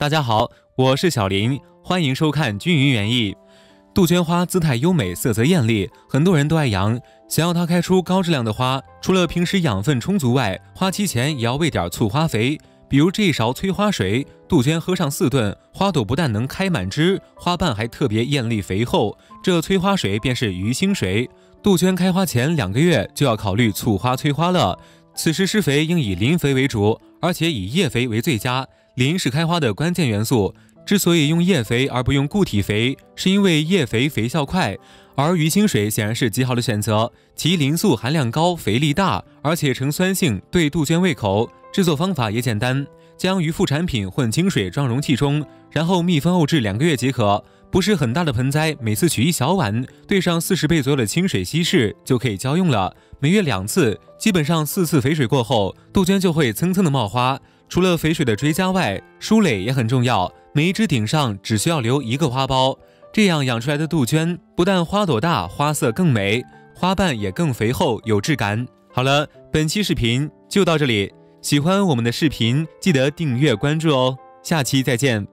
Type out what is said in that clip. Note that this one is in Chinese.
大家好，我是小林，欢迎收看均匀园艺。杜鹃花姿态优美，色泽艳丽，很多人都爱养。想要它开出高质量的花，除了平时养分充足外，花期前也要喂点促花肥。比如这一勺催花水，杜鹃喝上4顿，花朵不但能开满枝，花瓣还特别艳丽肥厚。这催花水便是鱼腥水。杜鹃开花前2个月就要考虑促花催花了，此时施肥应以磷肥为主，而且以叶肥为最佳。磷是开花的关键元素，之所以用叶肥而不用固体肥，是因为叶肥肥效快，而鱼腥水显然是极好的选择，其磷素含量高，肥力大，而且呈酸性，对杜鹃胃口。制作方法也简单，将鱼副产品混清水装容器中，然后密封沤制2个月即可。不是很大的盆栽，每次取1小碗，兑上40倍左右的清水稀释就可以浇用了。每月2次，基本上4次肥水过后，杜鹃就会蹭蹭的冒花。除了肥水的追加外，疏垒也很重要，每一枝顶上只需要留1个花苞，这样养出来的杜鹃不但花朵大，花色更美，花瓣也更肥厚有质感。好了，本期视频就到这里，喜欢我们的视频记得订阅关注哦，下期再见。